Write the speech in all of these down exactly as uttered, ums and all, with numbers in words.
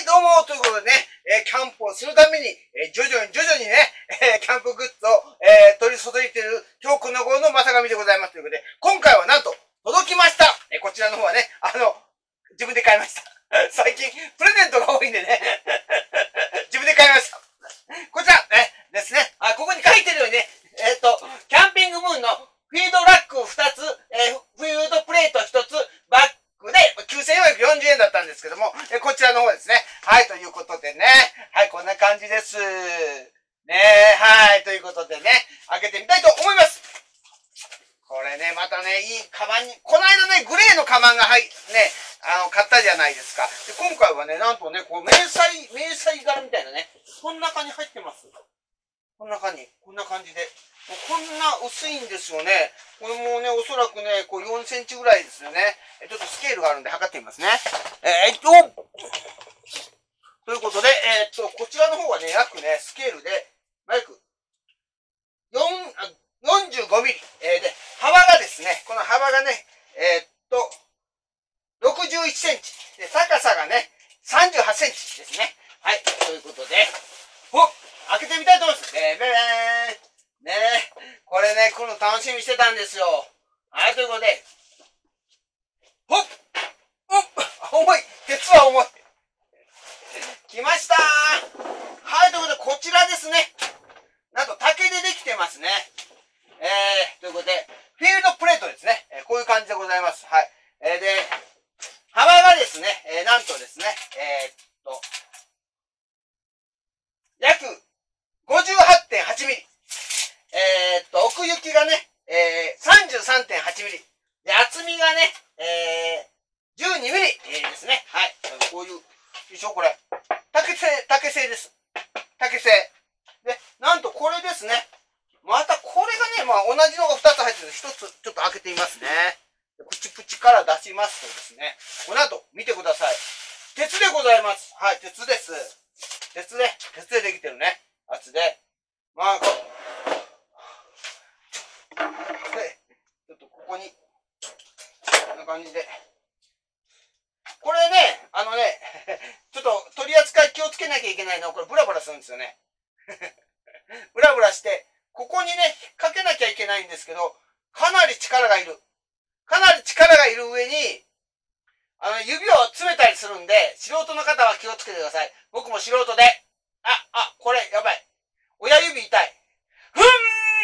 どうも、ということでね、えー、キャンプをするために、えー、徐々に徐々にね、えー、キャンプグッズを、えー、取り注いでいる今日この頃の正上でございますということで、今回はなんと、届きました。えー、こちらの方はね、あの、自分で買いました。最近、プレゼントが多いんでね、自分で買いました。こちら、ね、ですね、あ、ここに書いてるようにね、えっと、キャンピングムーンのフィードラックふたつ、えー、フィードプレートひとつ、バッグできゅうせんよんひゃくよんじゅうえんだったんですけども、えー、こちらの方ですね。はい、ということでね、はい、こんな感じです。ねはい、ということでね、開けてみたいと思います。これね、またね、いいカバンに、この間ね、グレーのカバンが入ってね、あの、買ったじゃないですか。で、今回はね、なんとね、こう、迷彩、迷彩柄みたいなね、こんな中に入ってます。こんな感じ、こんな感じで。こんな薄いんですよね。これもね、おそらくね、こうよんセンチぐらいですよね。ちょっとスケールがあるんで測ってみますね。えー、っと、ということで、えー、っと、こちらの方はね、約ね、スケールで、約よんじゅうごミリ。えー、で、幅がですね、この幅がね、えー、っと、ろくじゅういちセンチ。で、高さがね、さんじゅうはちセンチですね。はい、ということで、ほっ開けてみたいと思います。ベベーンねえ、これね、来るの楽しみにしてたんですよ。はい、ということで、ほっおっ重い鉄は重い来ましたーはい、ということで、こちらですね。なんと竹でできてますね。えー、ということで、フィールドプレートですね。えー、こういう感じでございます。はい。えー、で、幅がですね、えー、なんとですね、えー、っと、約 ごじゅうはってんはちミリ。えー、っと、奥行きがね、えー、さんじゅうさんてんはちミリ。で、厚みがね、えー、じゅうにミリ、えー、ですね。はい。こういう、一緒これ。竹製、竹製です。竹製。で、なんとこれですね。またこれがね、まあ同じのがふたつ入ってるんで、ひとつちょっと開けてみますね。プチプチから出しますとですね、この後見てください。鉄でございます。はい、鉄です。鉄で、鉄でできてるね。やつで。まあ、こで、ちょっとここに、こんな感じで。これね、あのね、ちょっと取り扱い気をつけなきゃいけないのは、これブラブラするんですよね。ブラブラして、ここにね、引っ掛けなきゃいけないんですけど、かなり力がいる。かなり力がいる上に、あの、指を詰めたりするんで、素人の方は気をつけてください。僕も素人で、あ、あ、これ、やばい。親指痛い。ふん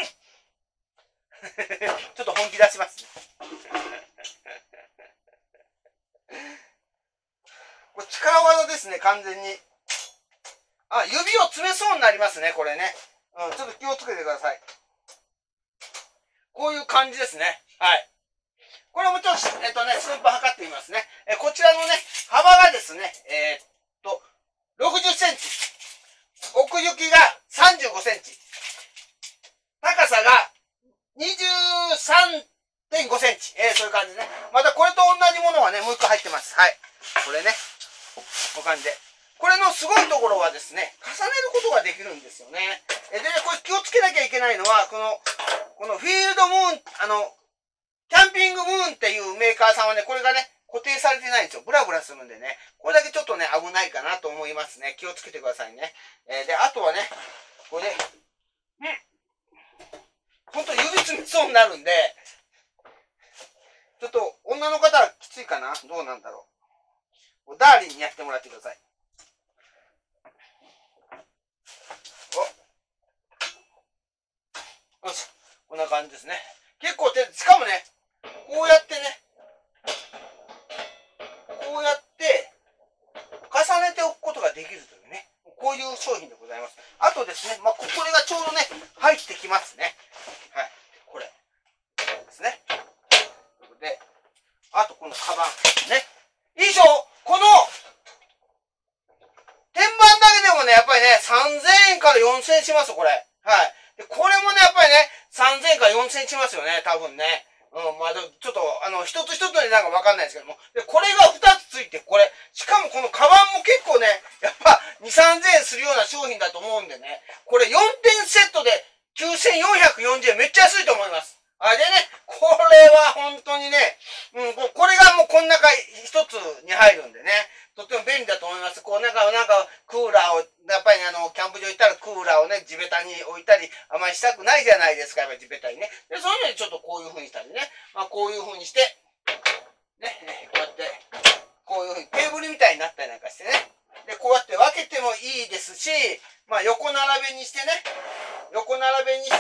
ちょっと本気出します。これ力技ですね、完全に。あ、指を詰めそうになりますね、これね。うん、ちょっと気をつけてください。こういう感じですね。はい。これもちょっと、えっとね、寸法測ってみますね。え、こちらのね、幅がですね、えー、っと、ろくじゅっセンチ。奥行きがさんじゅうごセンチ。高さがにじゅうさんてんごセンチ。えー、そういう感じね。またこれと同じものがね、もう一個入ってます。はい。これね。こういう感じで。これのすごいところはですね、重ねることができるんですよね。えでね、これ気をつけなきゃいけないのは、この、このフィールドムーン、あの、キャンピングムーンっていうメーカーさんはね、これがね、固定されてないんですよ。ブラブラするんでね。これだけちょっとね、危ないかなと思いますね。気をつけてくださいね。えー、で、あとはね、これで、うん。ほんと指詰めそうになるんで、ちょっと女の方はきついかな？どうなんだろう。ダーリンにやってもらってください。およし。こんな感じですね。結構手、しかもね、こうやってね、こうやって、重ねておくことができるというね、こういう商品でございます。あとですね、まあ、これがちょうどね、入ってきますね。はい。これ。ですね。ということで、あとこのカバン。ね。以上、この、天板だけでもね、やっぱりね、さんぜんえんからよんせんえんしますよ、これ。はい。で、これもね、やっぱりね、さんぜんえんからよんせんえんしますよね、多分ね。うん、まあ、ちょっと、あの、一つ一つの値段がわかんないですけども。で、これがふたつついて、これ、しかもこのカバンも結構ね、やっぱに、さんぜんえんするような商品だと思うんでね、これよんてんセットできゅうせんよんひゃくよんじゅうえんめっちゃ安いと思います。あ、でね、これは本当にね、うん、これがもうこの中一つに入るんでね、とっても便利だと思います。 ます。こうなんか、なんか、クーラーを、やっぱりあの、キャンプ場行ったらクーラーをね、地べたに置いたり、あまりしたくないじゃないですか、やっぱり地べたにね。で、そういうのでちょっとこういう風にしたりね。まあ、こういう風にして、ね、こうやって、こういう風にテーブルみたいになったりなんかしてね。で、こうやって分けてもいいですし、まあ、横並べにしてね、横並べにして、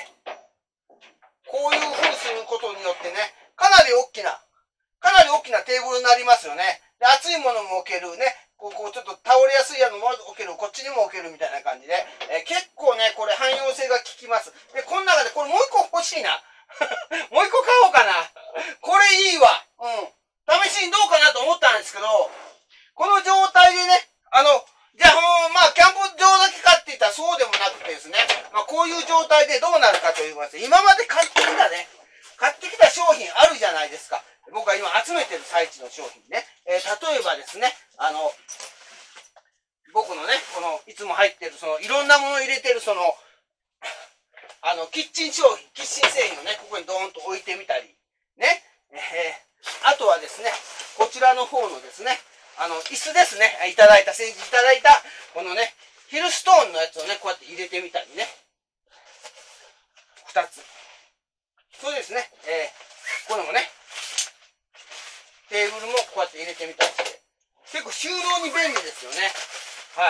こういう風にすることによってね、かなり大きな、かなり大きなテーブルになりますよね。で、熱いものも置けるね。こう、こうちょっと倒れやすいやつも置ける。こっちにも置けるみたいな感じで。えー、結構ね、これ汎用性が効きます。で、この中でこれもう一個欲しいな。もう一個買おうかな。これいいわ。うん。試しにどうかなと思ったんですけど、この状態でね、あの、じゃあ、まあ、キャンプ場だけかって言ったらそうでもなくてですね、まあ、こういう状態でどうなるかと言いますと、今まで買ってきたね、買ってきた商品あるじゃないですか。僕は今集めてる最中の商品ね。えー、例えばですね、あの、僕のね、この、いつも入ってる、その、いろんなものを入れてる、その、あの、キッチン商品、キッチン製品をね、ここにドーンと置いてみたり、ね。えー、あとはですね、こちらの方のですね、あの、椅子ですね。いただいた、先日いただいた、このね、ヒルストーンのやつをね、こうやって入れてみたりね。二つ。そうですね。えー、これもね、テーブルもこうやって入れてみたりして、結構収納に便利ですよね。はい。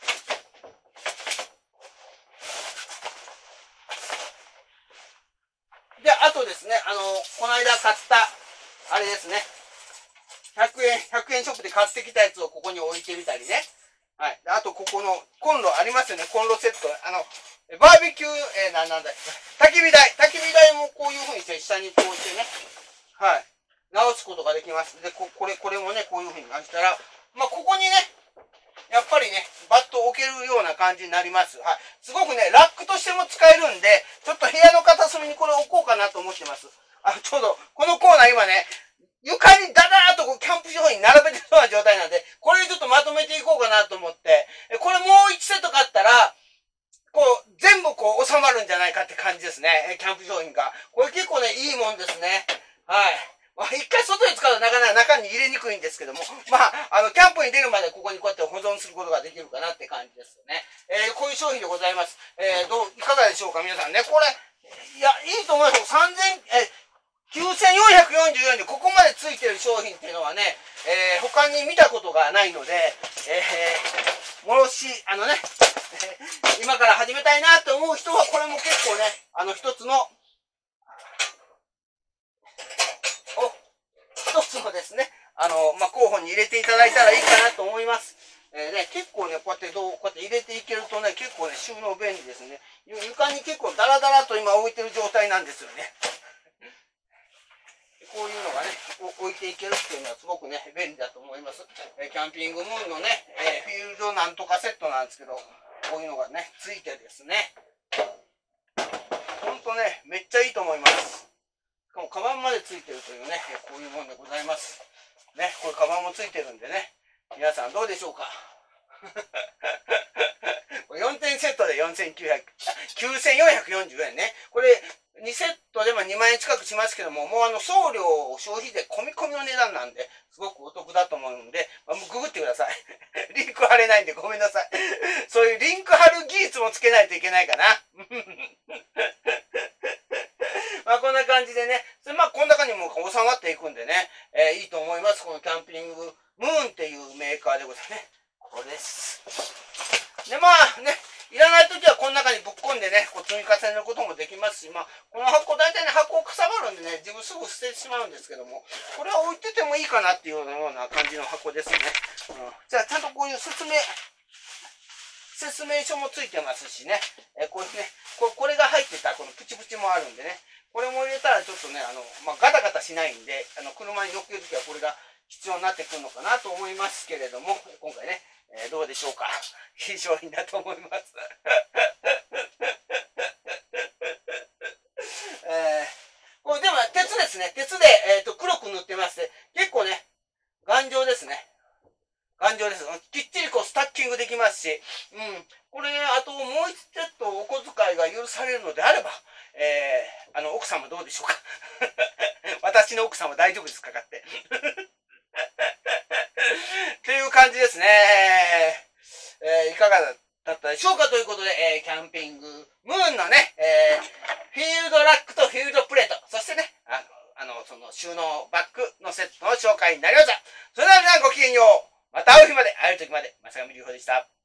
で、あとですね、あの、この間買った、あれですね。ひゃくえん、ひゃくえんショップで買ってきたやつをここに置いてみたりね。はい。あと、ここのコンロありますよね。コンロセット。あの、バーベキュー、えー、な、なんだ、焚き火台。焚き火台もこういう風にして下にこうしてね。はい。直すことができます。で、こ、これ、これもね、こういう風に直したら、まあ、ここにね、やっぱりね、バッと置けるような感じになります。はい。すごくね、ラックとしても使えるんで、ちょっと部屋の片隅にこれ置こうかなと思ってます。あ、ちょうど、このコーナー今ね、床にダダーっとこうキャンプ商品並べてるような状態なんで、これでちょっとまとめていこうかなと思って、これもういちセット買ったら、こう、全部こう収まるんじゃないかって感じですね。キャンプ商品が。これ結構ね、いいもんですね。はい。まあ、一回外で使うとなかなか中に入れにくいんですけども、まあ、あの、キャンプに出るまでここにこうやって保存することができるかなって感じですよね。えー、こういう商品でございます。えー、どう、いかがでしょうか皆さんね。これ、いや、いいと思いますよ。さんぜん、え、きゅうせんよんひゃくよんじゅうよえんでここまでついてる商品っていうのはね、えー、他に見たことがないので、えー、もし、あのね、今から始めたいなと思う人は、これも結構ね、あの、一つの、お、一つのですね、あの、まあ、候補に入れていただいたらいいかなと思います。えー、ね、結構ね、こうやってどう、こうやって入れていけるとね、結構ね、収納便利ですね。床に結構ダラダラと今置いてる状態なんですよね。こういうのがね、置いていけるっていうのはすごくね、便利だと思います。えー、キャンピングムーンのね、えー、フィールドなんとかセットなんですけど、こういうのがね、ついてですね、ほんとね、めっちゃいいと思います。しかも、カバンまでついてるというね、こういうもんでございます。ね、これカバンもついてるんでね、皆さんどうでしょうか。よんてんセットでよんせんきゅうひゃく、きゅうせんよんひゃくよんじゅうえんね。これ、にセットでもにまんえん近くしますけども、もうあの送料、消費税込み込みの値段なんで、すごくお得だと思うんで、まあ、ググってください。リンク貼れないんでごめんなさい。そういうリンク貼る技術もつけないといけないかな。まあこんな感じでね、まあこの中にも収まっていくんでね、えー、いいと思います。このキャンピングムーンっていうメーカーでございますね。これです。で、まあね、いらないときはこの中にぶっ込んでね、こう積み重ねることもできますし、まあ、この箱、大体ね、箱かさばるんでね、自分すぐ捨ててしまうんですけども、これは置いててもいいかなっていうような感じの箱ですね。うん、じゃあ、ちゃんとこういう説明、説明書もついてますしね、えこういうねこ、これが入ってたこのプチプチもあるんでね、これも入れたらちょっとね、あの、まあ、ガタガタしないんで、あの、車に乗っけるときはこれが必要になってくるのかなと思いますけれども、今回ね、えー、どうでしょうか。いい商品だと思います。えー、これでも鉄ですね。鉄で、えー、と黒く塗ってまして、結構ね、頑丈ですね。頑丈です。きっちりこうスタッキングできますし、うん。これね、あともう一セットお小遣いが許されるのであれば、えー、あの、奥様どうでしょうか。私の奥様大丈夫ですかかって。 という感じですね。えー、いかがだったでしょうかということで、えー、キャンピングムーンのね、えー、フィールドラックとフィールドプレート、そしてね、あの、あのその収納バッグのセットの紹介になりました。それでは皆さんごきげんよう。また会う日まで、会える時まで、まさがみりゅうほでした。